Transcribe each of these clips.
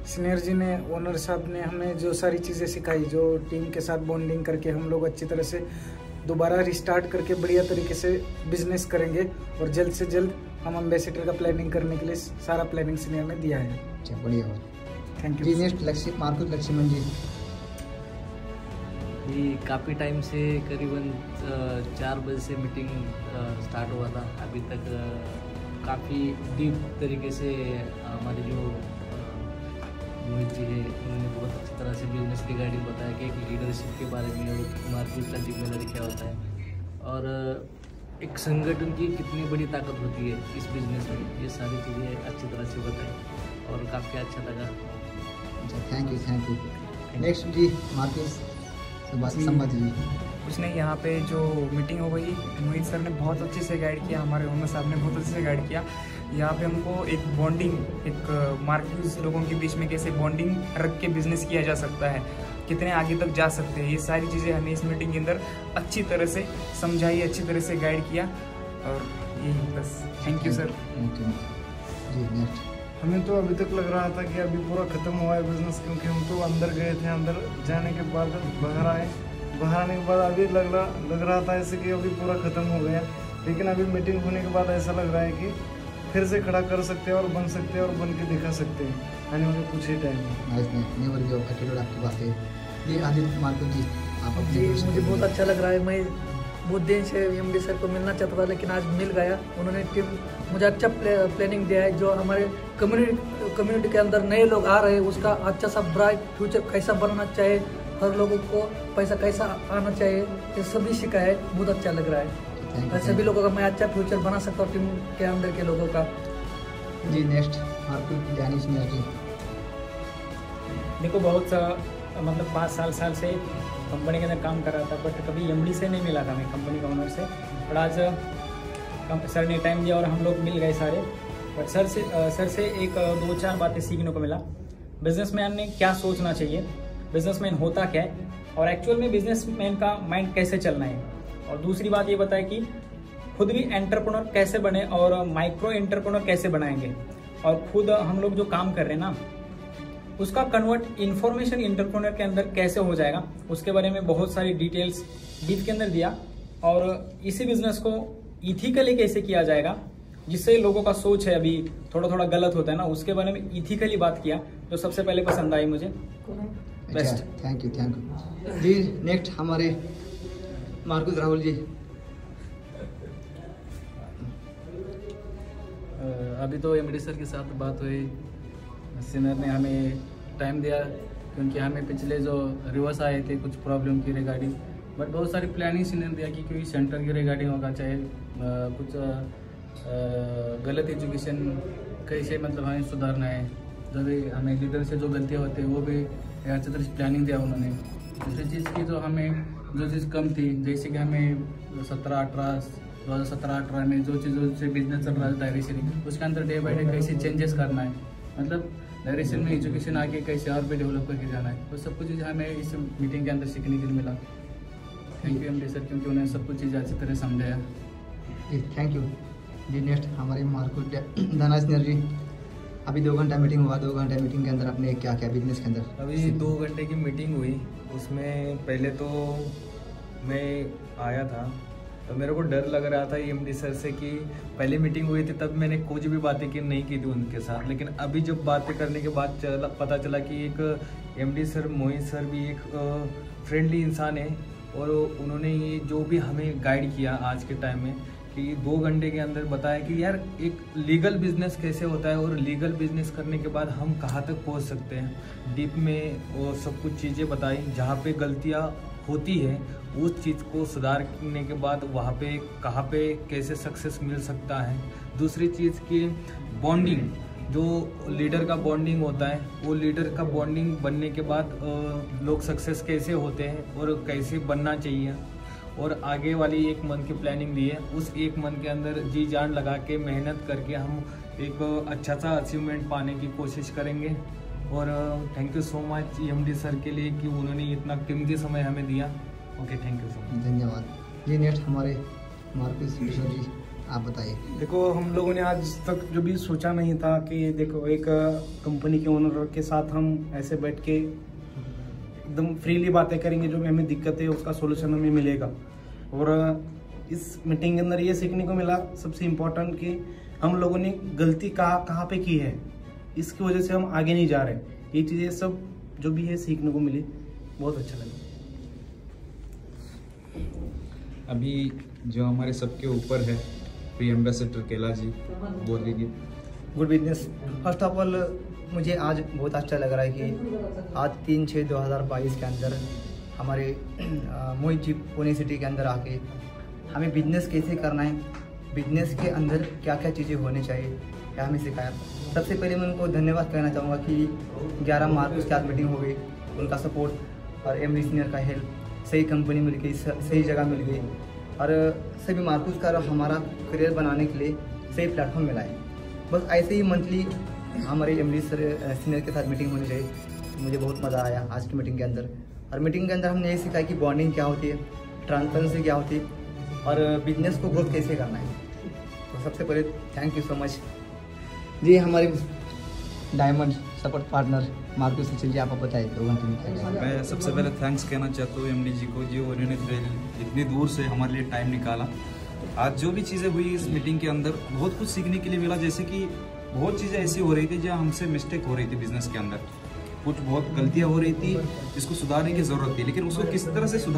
Senior जी ने, owner साहब ने हमें जो सारी चीज़ें सिखाई, जो टीम के साथ बॉन्डिंग करके हम लोग अच्छी तरह से दोबारा रिस्टार्ट करके बढ़िया तरीके से बिजनेस करेंगे और जल्द से जल्द हम एम्बेसडर का प्लानिंग करने के लिए सारा प्लानिंग सीनियर ने दिया है। अच्छा, बढ़िया बात। थैंक जी you. Next Marcus Lakshman ji. ये काफ़ी टाइम से करीबन 4 बजे से मीटिंग स्टार्ट हुआ था। अभी तक काफ़ी डीप तरीके से हमारे जो मोहित जी है उन्होंने बहुत अच्छी तरह से बिजनेस रिगार्डिंग बताया कि एक लीडरशिप के बारे में और मार्केट का जिम्मेदारी क्या होता है और एक संगठन की कितनी बड़ी ताकत होती है इस बिजनेस में, ये सारी चीज़ें अच्छी तरह से बताई और काफ़ी अच्छा लगा। अच्छा, thank you. Next ji Marcus Sambat ji. कुछ नहीं, यहाँ पे जो मीटिंग हो गई, मोहित सर ने बहुत अच्छे से गाइड किया, हमारे ओनर साहब ने बहुत अच्छे से गाइड किया। यहाँ पे हमको एक बॉन्डिंग, एक मार्केट लोगों के बीच में कैसे बॉन्डिंग रख के बिजनेस किया जा सकता है, कितने आगे तक जा सकते हैं, ये सारी चीज़ें हमें इस मीटिंग के अंदर अच्छी तरह से समझाई, अच्छी तरह से गाइड किया और यही बस। Thank you sir. जी नेक्स्ट। हमें तो अभी तक लग रहा था कि अभी पूरा ख़त्म हुआ है बिज़नेस, क्योंकि हम तो अंदर गए थे, अंदर जाने के बाद बाहर आए, बाहर आने के बाद अभी लग रहा था ऐसे कि अभी पूरा ख़त्म हो गया, लेकिन अभी मीटिंग होने के बाद ऐसा लग रहा है कि फिर से खड़ा कर सकते हैं और बन सकते हैं और बन के दिखा सकते हैं आने वाले कुछ ही टाइम में। आपकी बात है। ये आदित्य मार्कुस जी, आप जी मुझे बहुत अच्छा लग रहा है। मैं बहुत दिन से एमडी सर को मिलना चाहता था, लेकिन आज मिल गया। उन्होंने टीम मुझे अच्छा प्लानिंग दिया है। जो हमारे कम्युनिटी के अंदर नए लोग आ रहे हैं, उसका अच्छा सा ब्राइट फ्यूचर कैसा बनना चाहिए, हर लोगों को पैसा कैसा आना चाहिए, ये सभी सीखा है। बहुत अच्छा लग रहा है। सभी लोगों का मैं अच्छा फ्यूचर बना सकता हूँ टीम के अंदर के लोगों का। जी नेक्स्ट मार्कुस ज्ञानी जी। देखो बहुत सा मतलब 5 साल से कंपनी के अंदर काम कर रहा था, बट कभी एमडी से नहीं मिला था मैं, कंपनी का ओनर से। और आज सर ने टाइम दिया और हम लोग मिल गए सारे। बट सर से एक 2-4 बातें सीखने को मिला। बिजनेसमैन ने क्या सोचना चाहिए, बिजनेसमैन होता क्या है और एक्चुअल में बिजनेसमैन का माइंड कैसे चलना है। और दूसरी बात ये बताया कि खुद भी एंटरप्रेन्योर कैसे बने और माइक्रो एंटरप्रेन्योर कैसे बनाएंगे, और खुद हम लोग जो काम कर रहे हैं ना उसका कन्वर्ट इंफॉर्मेशन एंटरप्रेन्योर के अंदर कैसे हो जाएगा, उसके बारे में बहुत सारी डिटेल्स डीप के अंदर दिया। और इसी बिजनेस को इथिकली कैसे किया जाएगा, जिससे लोगों का सोच है अभी थोड़ा गलत होता है ना, उसके बारे में इथिकली बात किया, जो सबसे पहले पसंद आई मुझे। बेस्ट। थैंक यू जी। नेक्स्ट हमारे मार्कुस राहुल जी। अभी तो एमडी सर के साथ बात हुई, सीनियर ने हमें टाइम दिया, क्योंकि हमें पिछले जो रिवर्स आए थे कुछ प्रॉब्लम की रिगार्डिंग, बट बहुत सारी प्लानिंग सीनियर दिया कि क्योंकि सेंटर की रिगार्डिंग होगा, चाहे कुछ गलत एजुकेशन कैसे मतलब हमें सुधारना है, जो भी हमें लीडर से जो गलतियाँ होती है वो भी अच्छी तरह से प्लानिंग दिया उन्होंने। दूसरी चीज़ की जो हमें जो चीज़ कम थी, जैसे कि हमें 2017-18 में जो चीज़ों से बिजनेस चल रहा था डायरेक्शन, उसके अंदर डे बाई डे कैसे चेंजेस करना है, मतलब डायरेक्शन में एजुकेशन आगे कैसे और भी डेवलप करके जाना है, वो सब कुछ चीज़ हमें इस मीटिंग के अंदर सीखने के लिए मिला। थैंक यू एमडी सर, क्योंकि उन्होंने सब कुछ चीज़ें अच्छी तरह समझाया। जी थैंक यू जी। नेक्स्ट हमारे मार्कुस धनाज जी। अभी 2 घंटा मीटिंग हुआ, 2 घंटे मीटिंग के अंदर आपने क्या क्या बिजनेस के अंदर? अभी 2 घंटे की मीटिंग हुई, उसमें पहले तो मैं आया था तो मेरे को डर लग रहा था एमडी सर से कि पहले मीटिंग हुई थी तब मैंने कुछ भी बातें की नहीं की थी उनके साथ, लेकिन अभी जब बातें करने के बाद पता चला कि एक एमडी सर मोहित सर भी एक फ्रेंडली इंसान है, और उन्होंने ये जो भी हमें गाइड किया आज के टाइम में कि 2 घंटे के अंदर बताया कि यार एक लीगल बिजनेस कैसे होता है और लीगल बिजनेस करने के बाद हम कहाँ तक पहुँच सकते हैं, डीप में वो सब कुछ चीज़ें बताई। जहाँ पे गलतियाँ होती है उस चीज़ को सुधारने के बाद वहाँ पे कहाँ पे कैसे सक्सेस मिल सकता है। दूसरी चीज़ की बॉन्डिंग, जो लीडर का बॉन्डिंग होता है, वो लीडर का बॉन्डिंग बनने के बाद लोग सक्सेस कैसे होते हैं और कैसे बनना चाहिए, और आगे वाली 1 मंथ की प्लानिंग दी है। उस 1 मंथ के अंदर जी जान लगा के मेहनत करके हम एक अच्छा सा अचीवमेंट पाने की कोशिश करेंगे। और thank you so much MD sir के लिए कि उन्होंने इतना कीमती समय हमें दिया। Okay, thank you so much. धन्यवाद जी। नेक्स्ट हमारे मार्कुस किशोर जी। आप बताइए। देखो, हम लोगों ने आज तक जो भी सोचा नहीं था कि देखो एक कंपनी के ओनर के साथ हम ऐसे बैठ के एकदम फ्रीली बातें करेंगे, जो भी हमें दिक्कत है उसका सोल्यूशन हमें मिलेगा। और इस मीटिंग के अंदर ये सीखने को मिला सबसे इम्पोर्टेंट कि हम लोगों ने गलती कहाँ पे की है, इसकी वजह से हम आगे नहीं जा रहे। ये चीज़ें सब जो भी है सीखने को मिली, बहुत अच्छा लगा। अभी जो हमारे सबके ऊपर है प्री एम्बेसडर केला जी, बोल दीजिए। Good business. First of all मुझे आज बहुत अच्छा लग रहा है कि आज 3/6/2022 के अंदर हमारे मोहित जी पुणे सिटी के अंदर आके हमें बिजनेस कैसे करना है, बिजनेस के अंदर क्या क्या चीज़ें होनी चाहिए, क्या हमें सिखाया। सबसे पहले मैं उनको धन्यवाद कहना चाहूँगा कि 11 मार्च उसके बाद मीटिंग हो गई, उनका सपोर्ट और एमडी सीनियर का हेल्प, सही कंपनी मिल गई, सही जगह मिल गई और सभी मार्कुस का हमारा करियर बनाने के लिए सही प्लेटफॉर्म मिला है। बस ऐसे ही मंथली हमारे एमडी सीनियर के साथ मीटिंग होनी चाहिए। मुझे बहुत मज़ा आया आज की मीटिंग के अंदर। और मीटिंग के अंदर हमने ये सीखा कि बॉन्डिंग क्या होती है, ट्रांसपेरेंसी क्या होती है और बिजनेस को ग्रोथ कैसे करना है। तो सबसे पहले थैंक यू सो मच जी। हमारे diamond support partner Marcus Sachin ji, आप बताइए 2 घंटे में क्या। मैं सबसे पहले थैंक्स कहना चाहता हूँ एमडी जी को, जो उन्होंने इतनी दूर से हमारे लिए टाइम निकाला। आज जो भी चीज़ें हुई इस मीटिंग के अंदर बहुत कुछ सीखने के लिए मिला। जैसे कि बहुत चीज़ें ऐसी हो रही थी जहाँ हमसे मिस्टेक हो रही थी बिजनेस के अंदर, कुछ बहुत गलतियाँ हो रही थी जिसको सुधारने की ज़रूरत थी, लेकिन उसको किस तरह से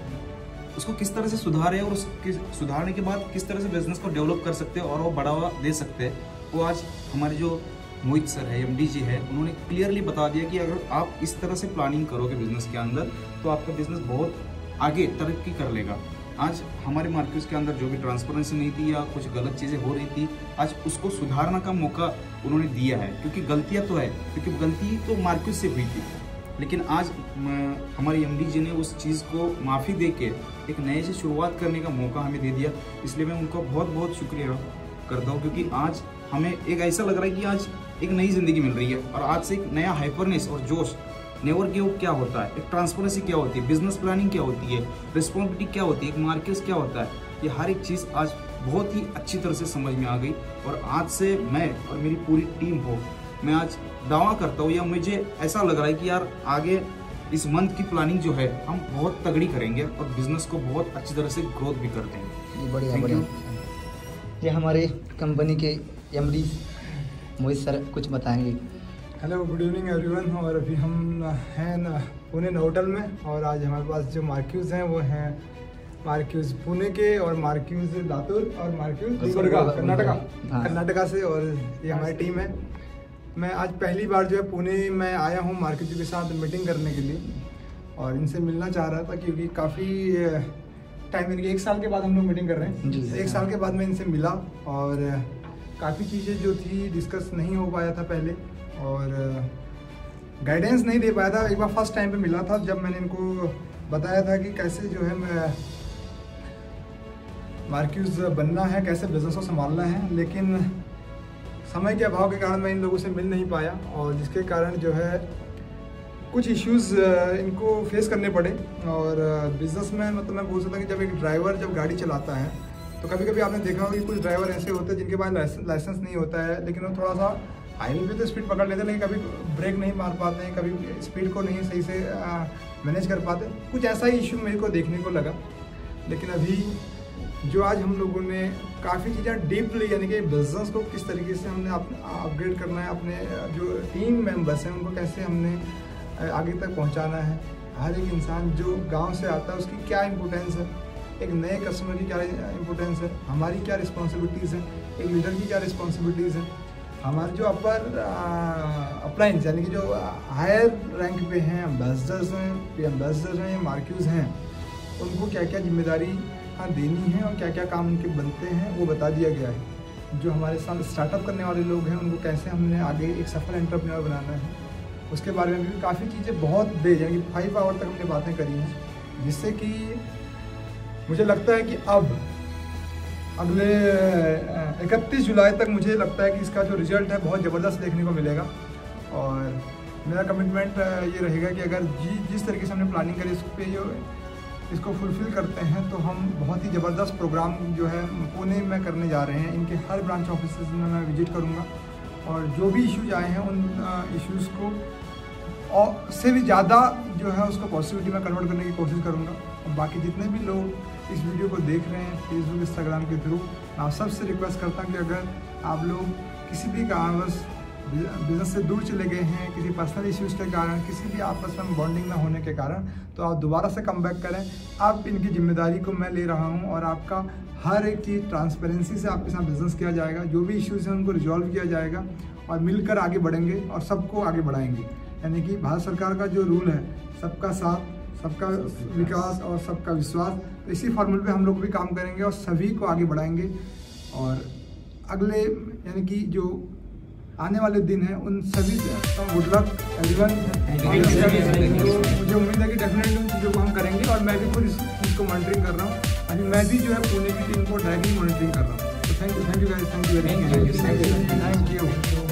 सुधारे और उसके सुधारने के बाद किस तरह से बिजनेस को डेवलप कर सकते हैं और वो बढ़ावा दे सकते हैं, वो आज हमारे जो मोहित सर है, एमडी जी है, उन्होंने क्लियरली बता दिया कि अगर आप इस तरह से प्लानिंग करोगे बिजनेस के अंदर तो आपका बिजनेस बहुत आगे तरक्की कर लेगा। आज हमारे मार्केट के अंदर जो भी ट्रांसपेरेंसी नहीं थी या कुछ गलत चीज़ें हो रही थी, आज उसको सुधारने का मौका उन्होंने दिया है, क्योंकि गलतियाँ तो है, क्योंकि गलती तो मार्केट से हुई थी, लेकिन आज हमारे एमडी जी ने उस चीज़ को माफ़ी दे के एक नए से शुरुआत करने का मौका हमें दे दिया। इसलिए मैं उनका बहुत बहुत शुक्रिया करता हूँ, क्योंकि आज हमें एक ऐसा लग रहा है कि आज एक नई ज़िंदगी मिल रही है और आज से एक नया हाइपरनेस और जोश, नेवर गिव अप क्या होता है, एक ट्रांसपेरेंसी क्या होती है, बिजनेस प्लानिंग क्या होती है, रिस्पॉन्सिबिलिटी क्या होती है, एक मार्केट क्या होता है, ये हर एक चीज़ आज बहुत ही अच्छी तरह से समझ में आ गई। और आज से मैं और मेरी पूरी टीम हो, मैं आज दावा करता हूँ या मुझे ऐसा लग रहा है कि यार आगे इस मंथ की प्लानिंग जो है हम बहुत तगड़ी करेंगे और बिजनेस को बहुत अच्छी तरह से ग्रोथ भी कर देंगे। बढ़िया बढ़िया। ये हमारे कंपनी के एमडी मोहित सर कुछ बताएंगे। Hello, good evening everyone. और अभी हम हैं पुणे होटल में और आज हमारे पास जो मार्क्यूज हैं वो हैं मार्क्यूज पुणे के और मार्क्यूज लातूर और मार्क्यूज कर्नाटका से, और ये हमारी टीम है। मैं आज पहली बार जो है पुणे में आया हूँ मार्क्यूज के साथ मीटिंग करने के लिए और इनसे मिलना चाह रहा था, क्योंकि काफ़ी टाइम, यानी कि 1 साल के बाद हम लोग मीटिंग कर रहे हैं। 1 साल के बाद मैं इनसे मिला और काफ़ी चीज़ें जो थी डिस्कस नहीं हो पाया था पहले और गाइडेंस नहीं दे पाया था। एक बार फर्स्ट टाइम पे मिला था जब मैंने इनको बताया था कि कैसे जो है मैं मार्क्यूज बनना है, कैसे बिजनेस को संभालना है, लेकिन समय के अभाव के कारण मैं इन लोगों से मिल नहीं पाया और जिसके कारण जो है कुछ इश्यूज इनको फेस करने पड़े। और बिजनेस में मतलब मैं बोल सकता हूँ कि जब एक ड्राइवर जब गाड़ी चलाता है तो कभी कभी आपने देखा होगा कि कुछ ड्राइवर ऐसे होते हैं जिनके पास लाइसेंस नहीं होता है, लेकिन वो थोड़ा सा हाईवे पे तो स्पीड पकड़ लेते हैं, लेकिन कभी ब्रेक नहीं मार पाते हैं, कभी स्पीड को नहीं सही से मैनेज कर पाते। कुछ ऐसा ही इशू मेरे को देखने को लगा। लेकिन अभी जो आज हम लोगों ने काफ़ी चीज़ें डीपली, यानी कि बिजनेस को किस तरीके से हमने अपग्रेड करना है, अपने जो टीम मेंबर्स हैं उनको कैसे हमने आगे तक पहुंचाना है, हर एक इंसान जो गांव से आता है उसकी क्या इम्पोर्टेंस है, एक नए कस्टमर की क्या इम्पोर्टेंस है, हमारी क्या रिस्पॉन्सिबिलिटीज़ हैं, एक लीडर की क्या रिस्पॉन्सिबिलिटीज़ हैं, हमारे जो अपर अप्लाइंस यानी कि जो हायर रैंक पे हैं, एम्बेसडर्स हैं, एम्बेसडर हैं, मार्क्यूज हैं, उनको क्या क्या जिम्मेदारी देनी है और क्या क्या काम उनके बनते हैं वो बता दिया गया है। जो हमारे साथ स्टार्टअप करने वाले लोग हैं उनको कैसे हमने आगे एक सफल एंटरप्रेन्योर बनाना है, उसके बारे में भी काफ़ी चीज़ें बहुत देर यानी कि 5 आवर तक हमने बातें करी हैं, जिससे कि मुझे लगता है कि अब अगले 31 जुलाई तक मुझे लगता है कि इसका जो रिजल्ट है बहुत ज़बरदस्त देखने को मिलेगा। और मेरा कमिटमेंट ये रहेगा कि अगर जिस तरीके से हमने प्लानिंग करी उस पर जो इसको फुलफ़िल करते हैं तो हम बहुत ही ज़बरदस्त प्रोग्राम जो है पुणे में करने जा रहे हैं। इनके हर ब्रांच ऑफिस में मैं विजिट करूँगा और जो भी इश्यूज आए हैं उन इश्यूज़ को और से भी ज़्यादा जो है उसको पॉजिटिविटी में कन्वर्ट करने की कोशिश करूँगा। और बाकी जितने भी लोग इस वीडियो को देख रहे हैं फेसबुक इंस्टाग्राम के थ्रू, मैं आप सबसे रिक्वेस्ट करता हूँ कि अगर आप लोग किसी भी कारणवश बिज़नेस से दूर चले गए हैं, किसी पर्सनल इश्यूज़ के कारण, किसी भी आपस में बॉन्डिंग ना होने के कारण, तो आप दोबारा से कम बैक करें। अब इनकी जिम्मेदारी को मैं ले रहा हूँ और आपका हर एक चीज़ ट्रांसपेरेंसी से आपके साथ बिज़नेस किया जाएगा। जो भी इश्यूज़ हैं उनको रिजॉल्व किया जाएगा और मिलकर आगे बढ़ेंगे और सबको आगे बढ़ाएंगे। यानी कि भारत सरकार का जो रूल है सबका साथ, सबका विकास और सबका विश्वास, तो इसी फॉर्मूले पे हम लोग भी काम करेंगे और सभी को आगे बढ़ाएंगे। और अगले यानी कि जो आने वाले दिन हैं उन सभी गुड लक एवरीवन। मुझे उम्मीद है कि डेफिनेटली उन चीज़ों को हम करेंगे और मैं भी खुद इस चीज़ को मॉनिटरिंग कर रहा हूँ। अभी मैं भी जो है पुणे की टीम को डायरेक्टली मॉनिटरिंग कर रहा हूँ। तो thank you guys, thank you very much, thank you.